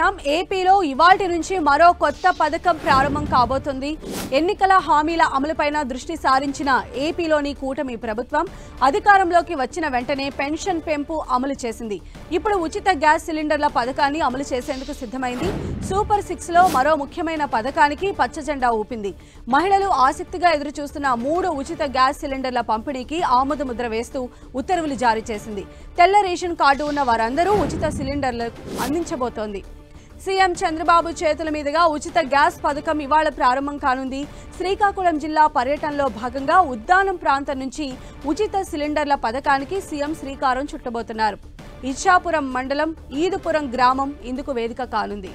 చూస్తున్నాం. ఏపీలో ఇవాల్టి నుంచి మరో కొత్త పథకం ప్రారంభం కాబోతుంది. ఎన్నికల హామీల అమలుపైన దృష్టి సారించిన ఏపీలోని కూటమి ప్రభుత్వం అధికారంలోకి వచ్చిన వెంటనే పెన్షన్ పెంపు అమలు చేసింది. ఇప్పుడు ఉచిత గ్యాస్ సిలిండర్ల పథకాన్ని అమలు చేసేందుకు సిద్ధమైంది. సూపర్ 6 లో మరో ముఖ్యమైన పథకానికి పచ్చజెండా ఊపింది. మహిళలు ఆసక్తిగా ఎదురుచూస్తున్న 3 ఉచిత గ్యాస్ సిలిండర్ల పంపిణీకి ఆమోద ముద్ర వేస్తూ ఉత్తర్వులు జారీ చేసింది. తెల్ల రేషన్ కార్డు ఉన్న వారందరూ ఉచిత సిలిండర్లు అందించబోతోంది. సీఎం చంద్రబాబు చేతుల మీదుగా ఉచిత గ్యాస్ పథకం ఇవాళ ప్రారంభం కానుంది. శ్రీకాకుళం జిల్లా పర్యటనలో భాగంగా ఉద్దానం ప్రాంతం నుంచి ఉచిత సిలిండర్ల పథకానికి సీఎం శ్రీకారం చుట్టబోతున్నారు. ఇచ్చాపురం మండలం ఈదుపురం గ్రామం ఇందుకు వేదిక కానుంది.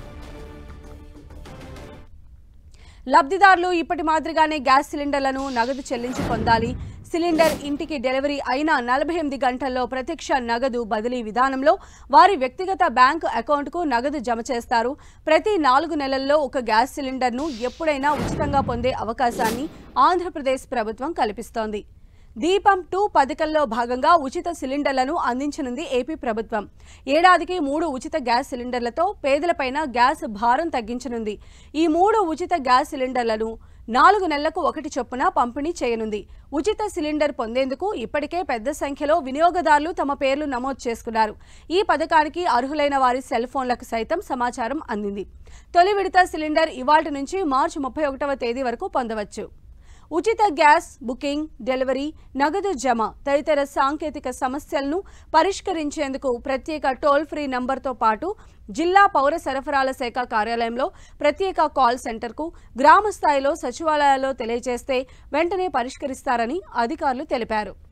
లబ్ధిదారులు ఇప్పటి మాదిరిగానే గ్యాస్ సిలిండర్లను నగదు చెల్లించి పొందాలి. సిలిండర్ ఇంటికి డెలివరీ అయిన 48 గంటల్లో ప్రత్యక్ష నగదు బదిలీ విధానంలో వారి వ్యక్తిగత బ్యాంకు అకౌంట్కు నగదు జమ చేస్తారు. ప్రతి 4 నెలల్లో ఒక గ్యాస్ సిలిండర్ను ఎప్పుడైనా ఉచితంగా పొందే అవకాశాన్ని ఆంధ్రప్రదేశ్ ప్రభుత్వం కల్పిస్తోంది. దీపం 2 పథకంలో భాగంగా ఉచిత సిలిండర్లను అందించనుంది ఏపీ ప్రభుత్వం. ఏడాదికి 3 ఉచిత గ్యాస్ సిలిండర్లతో పేదలపైన గ్యాస్ భారం తగ్గించనుంది. ఈ 3 ఉచిత గ్యాస్ సిలిండర్లను 4 నెలలకు 1 చొప్పున పంపిణీ చేయనుంది. ఉచిత సిలిండర్ పొందేందుకు ఇప్పటికే పెద్ద సంఖ్యలో వినియోగదారులు తమ పేర్లు నమోదు చేసుకున్నారు. ఈ పథకానికి అర్హులైన వారి సెల్ ఫోన్లకు సైతం సమాచారం అందింది. తొలి విడత సిలిండర్ ఇవాల్టి నుంచి మార్చి 31వ తేదీ వరకు పొందవచ్చు. ఉచిత గ్యాస్ బుకింగ్, డెలివరీ, నగదు జమ తదితర సాంకేతిక సమస్యలను పరిష్కరించేందుకు ప్రత్యేక టోల్ ఫ్రీ నంబర్తో పాటు జిల్లా పౌర సరఫరాల శాఖ కార్యాలయంలో ప్రత్యేక కాల్ సెంటర్కు గ్రామ స్థాయిలో సచివాలయాల్లో తెలియజేస్తే వెంటనే పరిష్కరిస్తారని అధికారులు తెలిపారు.